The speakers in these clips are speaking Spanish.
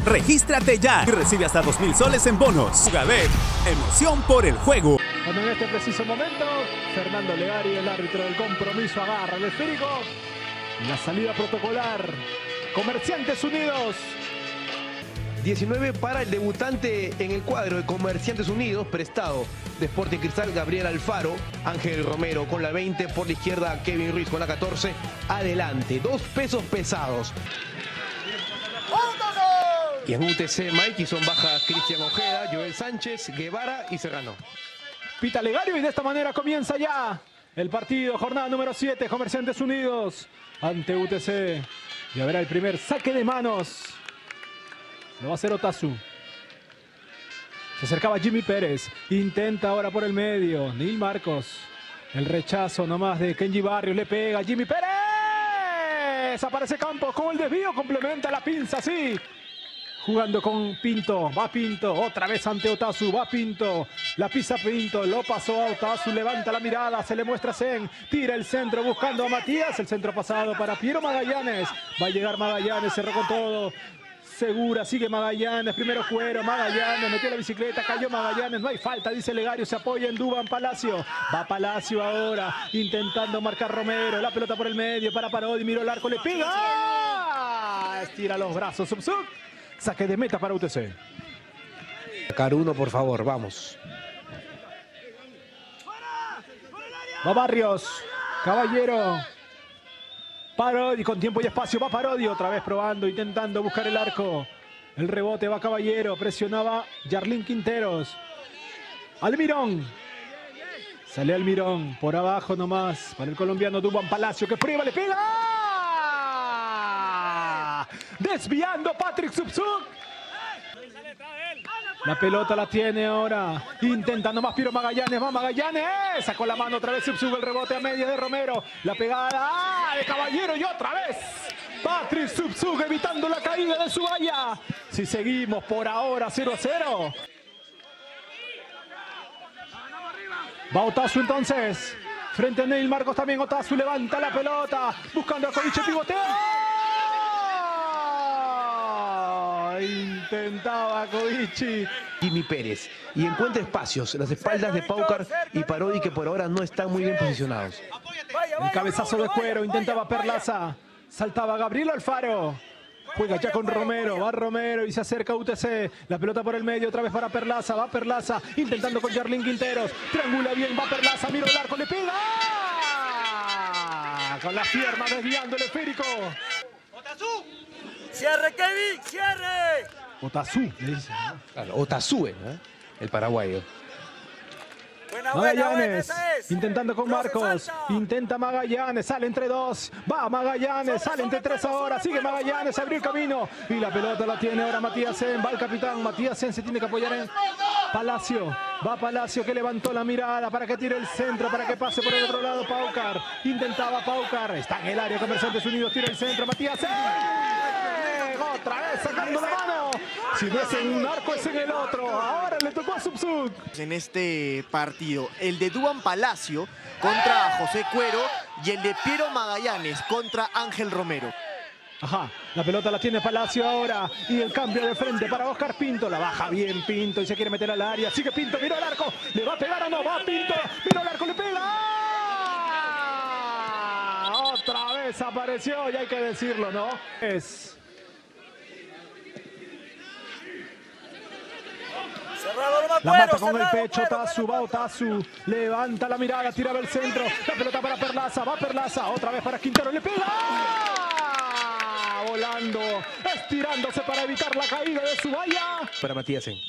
Regístrate ya y recibe hasta 2.000 soles en bonos. Jugador, emoción por el juego. Cuando en este preciso momento, Fernando Legario, el árbitro del compromiso, agarra el esférico. La salida protocolar. Comerciantes Unidos. 19 para el debutante en el cuadro de Comerciantes Unidos, prestado de Sporting Cristal, Gabriel Alfaro. Ángel Romero con la 20, por la izquierda Kevin Ruiz con la 14. Adelante, 2 pesos pesados. Y en UTC Mikey son baja Cristian Ojeda, Joel Sánchez, Guevara y Serrano. Pita Legario y de esta manera comienza ya el partido, jornada número 7, Comerciantes Unidos ante UTC. Y habrá el primer saque de manos. Lo va a hacer Otazu. Se acercaba Jimmy Pérez. Intenta ahora por el medio. Neil Marcos. El rechazo nomás de Kenji Barrios. Le pega Jimmy Pérez. Aparece Campos con el desvío. Complementa la pinza, sí. Jugando con Pinto. Va Pinto. Otra vez ante Otazu. Va Pinto. La pisa Pinto. Lo pasó a Otazu. Levanta la mirada. Se le muestra Zen. Tira el centro buscando a Matías. El centro pasado para Piero Magallanes. Va a llegar Magallanes. Cerró con todo. Segura, sigue Magallanes, primero Cuero, Magallanes, metió la bicicleta, cayó Magallanes, no hay falta, dice Legario, se apoya en Duván Palacio, va Palacio ahora, intentando marcar Romero, la pelota por el medio para Parodi, miró el arco, le pega, ¡ah! Estira los brazos, Subsub, saque de meta para UTC. Sacar uno, por favor, vamos. Va Barrios, Caballero. Parodi con tiempo y espacio, va Parodi otra vez probando, intentando buscar el arco. El rebote va Caballero, presionaba Yarlín Quinteros. Almirón. Sale Almirón, por abajo nomás, para el colombiano Duván Palacio, que prueba, le pega. Desviando Patrick Subsub. La pelota la tiene ahora, intentando más Piero Magallanes, va Magallanes, sacó la mano otra vez Subsub, el rebote a medias de Romero, la pegada de Caballero y otra vez Patrick Subsub evitando la caída de su valla. Si seguimos por ahora 0-0. Va Otazu entonces, frente a Neil Marcos también Otazu, levanta la pelota, buscando a Kovic, pivotea. Intentaba Kovic. Jimmy Pérez. Y encuentra espacios, las espaldas de Paucar y Parodi, que por ahora no están muy bien posicionados. El cabezazo de Cuero, intentaba Perlaza. Saltaba Gabriel Alfaro. Juega ya con Romero, va Romero y se acerca a UTC. La pelota por el medio, otra vez para Perlaza, va Perlaza, intentando con Yarlín Quinteros. Triangula bien, va Perlaza, mira el arco, le pega. Con la pierna desviando el esférico. ¡Cierre, Kevin! ¡Cierre! Otazu, le dice. Claro, Otazue, ¿no? El paraguayo. Magallanes, intentando con Marcos, intenta Magallanes, sale entre 2, va Magallanes, sale entre 3 ahora, sigue Magallanes, abrió el camino y la pelota la tiene ahora Matías Zen, va el capitán, Matías Zen se tiene que apoyar en Palacio, va Palacio que levantó la mirada para que tire el centro, para que pase por el otro lado Paucar, intentaba Paucar, está en el área Comerciantes Unidos, tira el centro, Matías Zen, otra vez sacando la mano. Si no es en un arco, es en el otro. Ahora le tocó a Subsub. En este partido, el de Duván Palacio contra José Cuero y el de Piero Magallanes contra Ángel Romero. Ajá, la pelota la tiene Palacio ahora y el cambio de frente para Oscar Pinto. La baja bien Pinto y se quiere meter al área. Sigue Pinto, mira el arco. ¿Le va a pegar o no? Va Pinto, mira el arco, le pega. Otra vez apareció y hay que decirlo, ¿no? La mata con el pecho, Otazu, va Otazu, levanta la mirada, tiraba el centro, la pelota para Perlaza, va Perlaza, otra vez para Quintero, le pega, volando, estirándose para evitar la caída de su valla. Para Matías Zen.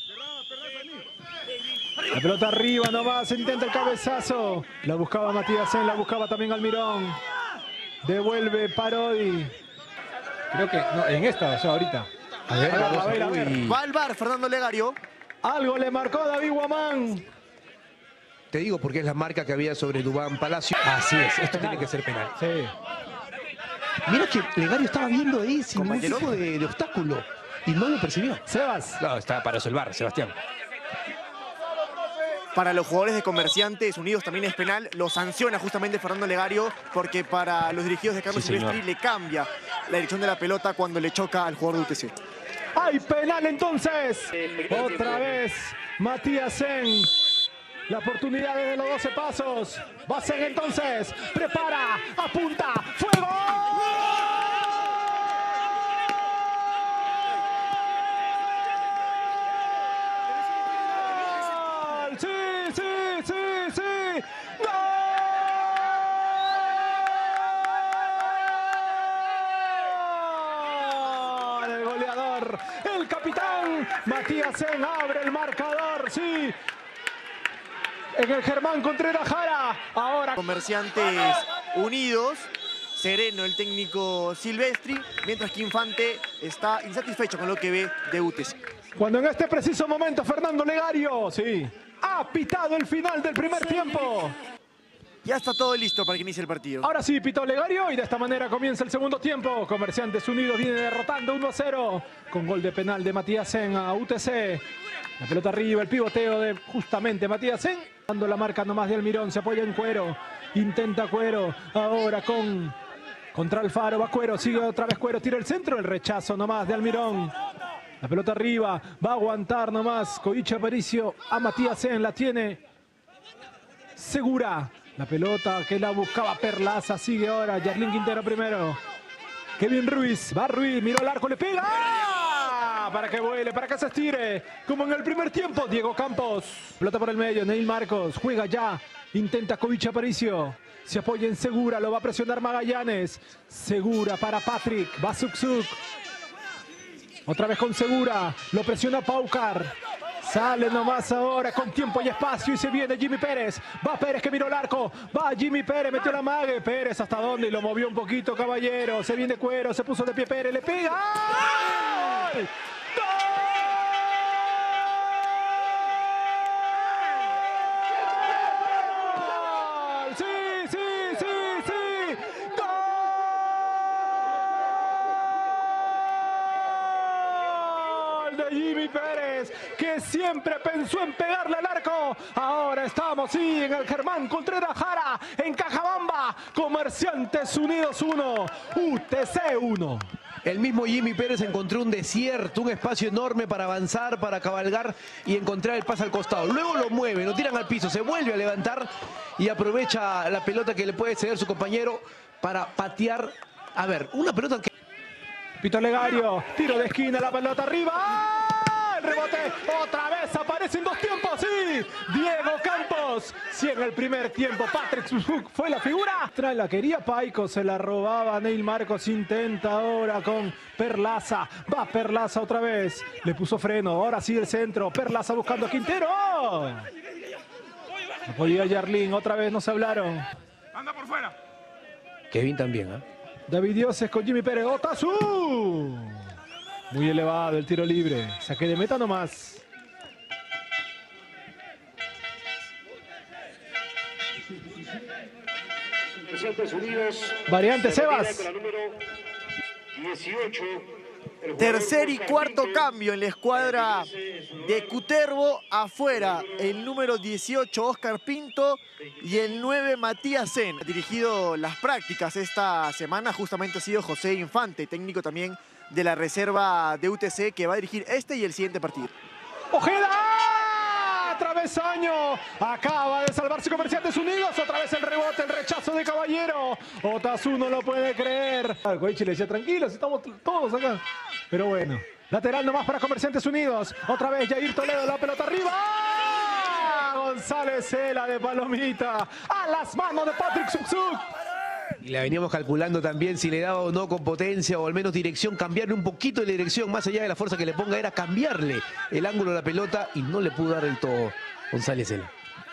La pelota arriba nomás, intenta el cabezazo, la buscaba Matías Zen, la buscaba también Almirón, devuelve Parodi. Creo que, no, en esta, o sea, ahorita. A ver. Va al VAR Fernando Legario. Algo le marcó David Guamán. Te digo porque es la marca que había sobre Duván Palacio. Así es, esto tiene que ser penal. Sí. Mira que Legario estaba viendo ahí sin ningún tipo de obstáculo y no lo percibió. Sebas. No, está para eso el VAR, Sebastián. Para los jugadores de Comerciantes Unidos también es penal. Lo sanciona justamente Fernando Legario porque para los dirigidos de Carlos Silvestri le cambia la dirección de la pelota cuando le choca al jugador de UTC. Hay penal entonces. Otra vez Matías Sen. La oportunidad de los 12 pasos. Va Sen entonces. Prepara, apunta, fuego. Sí. ¡Gol! El goleador, el capitán Matías Sen abre el marcador, sí. En el Germán Contreras Jara. Ahora Comerciantes Unidos. Sereno el técnico Silvestri, mientras que Infante está insatisfecho con lo que ve de UTC. Cuando en este preciso momento Fernando Legario, sí, ha pitado el final del primer tiempo. Ya está todo listo para que inicie el partido. Ahora sí, pitó Legario y de esta manera comienza el segundo tiempo. Comerciantes Unidos viene derrotando 1-0 con gol de penal de Matías Sen a UTC. La pelota arriba, el pivoteo de justamente Matías Sen. Dando la marca nomás de Almirón, se apoya en Cuero. Intenta Cuero, ahora contra Alfaro, va Cuero, sigue otra vez Cuero, tira el centro, el rechazo nomás de Almirón. La pelota arriba, va a aguantar nomás Koichi Aparicio a Matías Sen, la tiene Segura. La pelota que la buscaba Perlaza, sigue ahora Yarlín Quintero primero. Kevin Ruiz, va Ruiz, miró el arco, le pega. ¡Ah! Para que vuele, para que se estire. Como en el primer tiempo, Diego Campos. Pelota por el medio, Neil Marcos, juega ya. Intenta Koichi Aparicio. Se apoya en Segura, lo va a presionar Magallanes. Segura para Patrick, va Zuczuk. Otra vez con Segura, lo presiona Paucar. Sale nomás ahora con tiempo y espacio y se viene Jimmy Pérez. Va Pérez que miró el arco. Va Jimmy Pérez, metió la mague. Pérez hasta dónde y lo movió un poquito, caballero. Se viene Cuero, se puso de pie Pérez, le pega. ¡Gol! ¡Gol! De Jimmy Pérez, que siempre pensó en pegarle al arco. Ahora estamos, sí, en el Germán Contreras Jara, en Cajabamba. Comerciantes Unidos 1, UTC 1. El mismo Jimmy Pérez encontró un desierto, un espacio enorme para avanzar, para cabalgar y encontrar el pase al costado. Luego lo mueve, lo tiran al piso, se vuelve a levantar y aprovecha la pelota que le puede ceder su compañero para patear. A ver, una pelota que... Pito Legario, tiro de esquina, la pelota arriba. ¡Ah! El rebote, otra vez aparece en dos tiempos, sí. Diego Campos, sí, en el primer tiempo. Patrick Zuczuk fue la figura. Tras la quería Paico, se la robaba Neil Marcos. Intenta ahora con Perlaza. Va Perlaza otra vez. Le puso freno, ahora sí el centro. Perlaza buscando a Quintero. No podía Yarlín, otra vez no se hablaron. Anda por fuera. Kevin también, ¿eh? David Dioses con Jimmy Pérez. ¡Otazu! Muy elevado el tiro libre. Saque de meta nomás. Variante Sebas. Tercer y cuarto cambio en la escuadra de Cutervo. Afuera el número 18 Oscar Pinto y el 9 Matías Sen. Ha dirigido las prácticas esta semana justamente ha sido José Infante, técnico también de la reserva de UTC, que va a dirigir este y el siguiente partido. ¡Ojeda! Travesaño, acaba de salvarse Comerciantes Unidos, otra vez el rebote, el rechazo de Caballero. Otazu no lo puede creer. Al Koichi le decía, tranquilos, estamos todos acá. Pero bueno, lateral nomás para Comerciantes Unidos. Otra vez Jair Toledo, la pelota arriba. ¡Ah! González Cela de palomita a las manos de Patrick Zuczuk. Y la veníamos calculando también si le daba o no con potencia o al menos dirección, cambiarle un poquito de dirección, más allá de la fuerza que le ponga, era cambiarle el ángulo de la pelota y no le pudo dar del todo González Cela.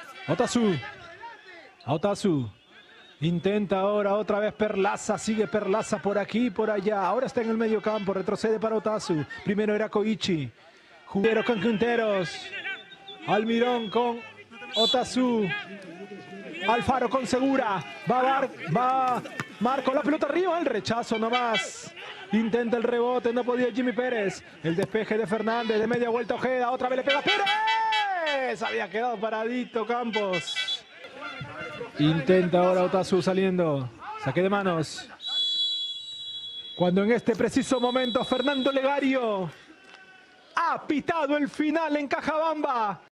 Otazu. Intenta ahora otra vez Perlaza, sigue Perlaza por aquí y por allá. Ahora está en el medio campo, retrocede para Otazu. Primero era Koichi. Juguero con Quinteros. Almirón con Otazu. Alfaro con Segura. Va Marco, la pelota arriba, el rechazo nomás. Intenta el rebote, no podía Jimmy Pérez. El despeje de Fernández, de media vuelta Ojeda, otra vez le pega Pérez. Había quedado paradito Campos. Intenta ahora Otazu saliendo. Saque de manos. Cuando en este preciso momento Fernando Legario Ha pitado el final en Cajabamba.